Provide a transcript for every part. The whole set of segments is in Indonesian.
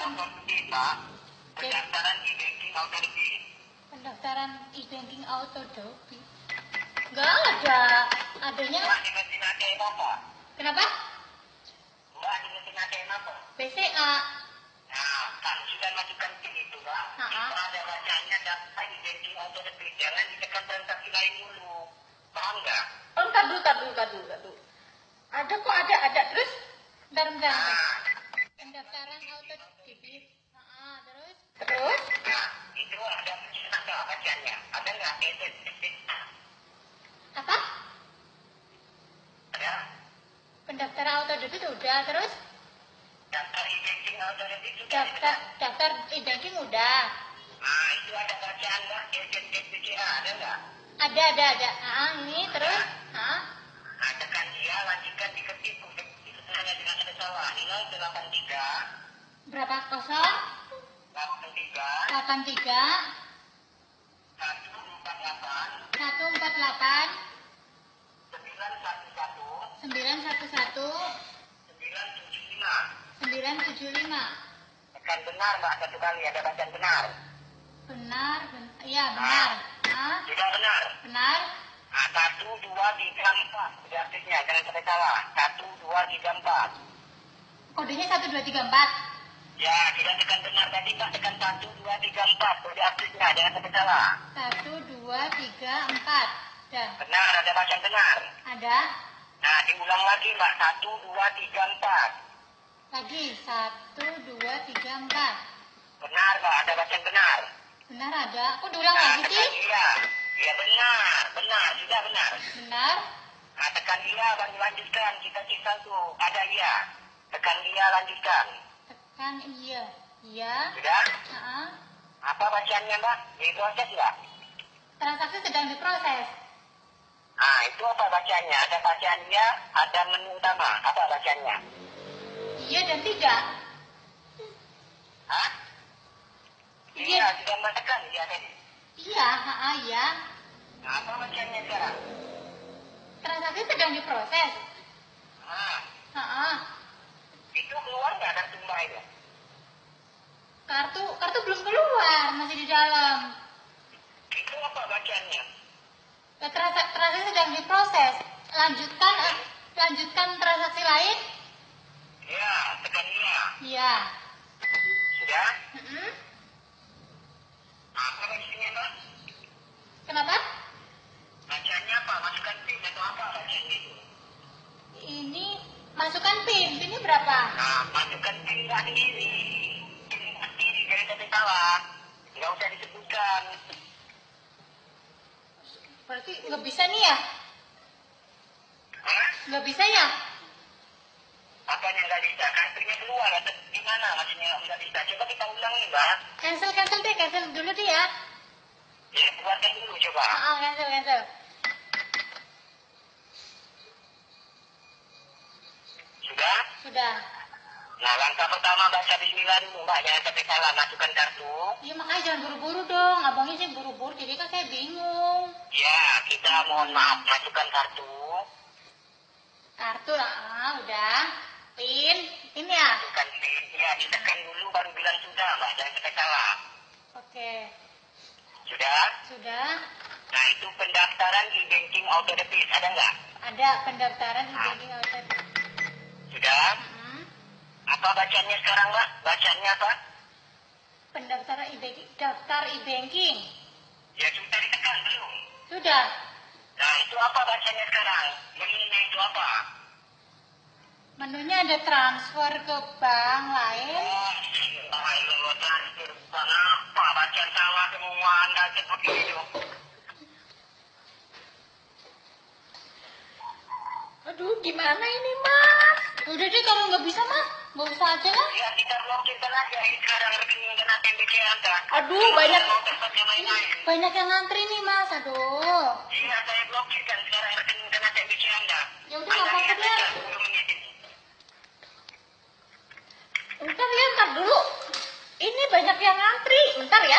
Pendaftaran e-banking auto debit. Pendaftaran e-banking auto debit. Nggak ada. Adanya. Mbak di mesin ATM apa? Kenapa? Mbak di mesin ATM apa? BCA. Nah, kalau sudah masukkan PIN itu, Mbak, itu ada bacanya daftar e-banking auto debit. Jangan ditekan transaksi lain dulu. Paham nggak? Oh, ntar dulu. Ada kok, ada. Terus? Bentar. Pendaftaran auto debit. Terus? Nah, itu ada bacanya. Ada nggak? Apa? Ada. Pendaftaran auto debit udah, terus? Daftar e-banking auto debit sudah. Daftar e-banking udah. Nah, itu ada bacaan nggak? BCA ada nggak? Ada. Ini terus? Nah, tekan dia, lanjutkan diketik. Itu hanya dengan ada salah. Nilai 83. Berapa kosong? 83 148 148 911 975. Tekan benar, Mbak, satu kali ada bacaan benar. Iya benar. Sudah benar. Benar. Nah, 1, 2, 3, 4. Sudah aktifnya, jangan sampai salah. 1, 2, 3, 4. Kodenya 1 2 3 4. Ya, sudah tekan benar tadi, Pak. Tekan 1, 2, 3, 4. Kode aktifnya, jangan sampai salah. 1 2 3 4. Dah. Benar, ada bacaan benar. Ada. Nah, diulang lagi, Mbak. 1, 2, 3, 4. Lagi 1 2 3 4. Benar, Mbak. Ada bacaan benar. Benar ada. Kok diulang lagi sih? Iya. Iya, benar. Sudah benar. Benar. Nah, tekan iya, baru lanjutkan. Kita cek tuh. Ada iya. Tekan iya, lanjutkan. Tekan iya. Iya. Sudah? Apa bacaannya, Mbak? Diproses nggak? Transaksi sedang diproses. Nah, itu apa bacaannya? Ada bacaannya, ada menu utama. Apa bacaannya? Iya dan tidak. Hah? Iya, sudah menekan iya tadi. Iya, iya. Nah, apa bacaannya sekarang? Transaksi sedang diproses. Itu keluar nggak kartu Mbak itu? Kartu belum keluar, masih di dalam. Itu apa bacaannya? Transaksi sedang diproses. Lanjutkan transaksi lain. Iya, tekan iya. Iya. Sudah? Apa bacaannya, Mbak? Kenapa? Bacaannya apa? Masukkan PIN atau apa bacaannya itu? Ini masukkan PIN. PIN-nya berapa? Nah, masukkan PIN nggak sendiri. PIN sendiri, jangan sampai salah. Nggak usah disebutkan. Berarti nggak bisa nih ya? Hah? Nggak bisa ya? Apanya nggak bisa? Kartunya keluar atau gimana? Maksudnya nggak bisa. Coba kita ulangi, Mbak. Cancel dulu deh ya. Ya, buatkan dulu coba. Cancel. Sudah. Nah, langkah pertama baca bismillah dulu, Mbak. Jangan sampai salah. Masukkan kartu. Iya, makanya jangan buru-buru dong. Abangnya sih buru-buru, jadi kan saya bingung. Ya, kita mohon maaf. Masukkan kartu. Kartu lah, udah. PIN ya? Masukkan PIN. Ya, ditekan dulu baru bilang sudah, Mbak. Jangan sampai salah. Oke. Sudah? Nah, itu pendaftaran e-banking auto debit. Ada nggak? Ada pendaftaran e-banking auto debit. Sudah? Apa bacaannya sekarang, Mbak? Bacaannya apa? Pendaftaran e-banking, daftar e-banking. Ya, sudah ditekan belum? Sudah. Nah, itu apa bacanya sekarang? Menunya itu apa? Menunya ada transfer ke bank lain. Oh, transfer bank apa? Bacaan salah semua Anda seperti itu. Aduh, gimana ini, Mas? Udah deh, kalau nggak bisa, Mas. Nggak usah aja lah. Ya, kita blokirkan aja. Ini sekarang rekening dan ATM BCA Anda. Aduh, banyak yang ngantri nih, Mas. Aduh. Iya, saya blokirkan sekarang rekening dan ATM BCA Anda. Ya udah, nggak apa-apa deh. Bentar dulu. Ini banyak yang ngantri. Bentar ya.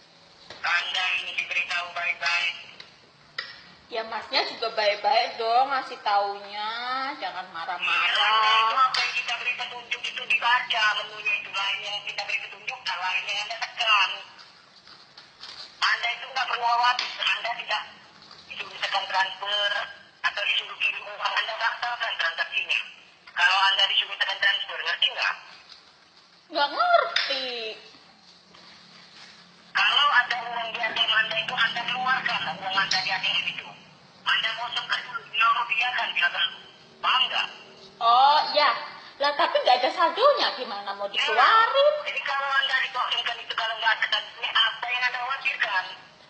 Anda ini diberitahu baik-baik. Ya, Masnya juga baik-baik dong. ngasih taunya, jangan Anda itu marah-marah. apa yang kita beri petunjuk itu dibaca menunya itu lainnya yang kita beri petunjuk, lainnya Anda tekan. Anda itu nggak perlu khawatir, Anda tidak disuruh tekan transfer atau disuruh kirim uang, Anda rasakan transaksinya. Kalau Anda disuruh tekan transfer, ngerti nggak? Nggak ngerti. Kalau ada uang di ATM Anda itu, Anda keluarkan uang Anda di ATM itu. Anda kosongkan dulu, rupiah kan bila perlu. Paham nggak? Oh ya, lah tapi nggak ada saldonya, gimana mau dikeluarin? Jadi kalau Anda dikosongkan itu, kalau nggak ada transfernya, apa yang Anda khawatirkan?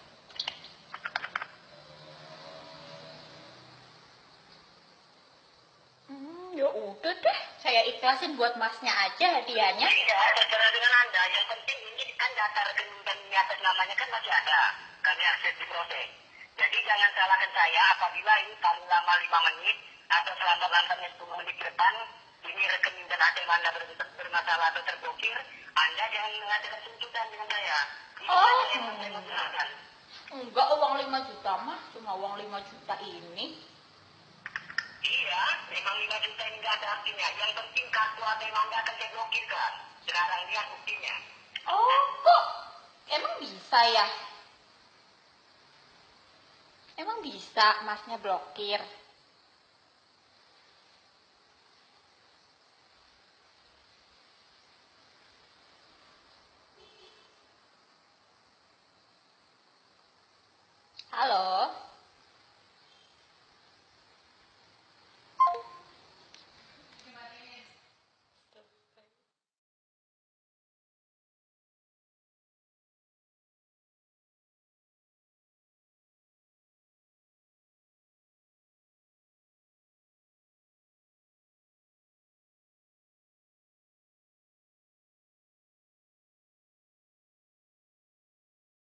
Ya udah deh, saya ikhlasin buat masnya aja hadiahnya. Tidak, terserah dengan Anda. Yang penting ini kan data rekening dan di atas namanya kan masih ada. Kami akses di proses. Jadi jangan salahkan saya apabila ini paling lama 5 menit atau selambat-lambatnya 10 menit ke depan ini rekening dan ATM Anda bermasalah atau terblokir, Anda jangan mengadakan tuntutan dengan saya. Ini Oh, saja yang saya masalahkan. enggak, uang 5 juta mah, cuma uang 5 juta ini. Iya, memang 5 juta ini nggak ada artinya. Yang penting kartu ATM Anda akan saya blokirkan. Sekarang lihat buktinya. Oh, kok emang bisa ya? Emang bisa masnya blokir? Halo?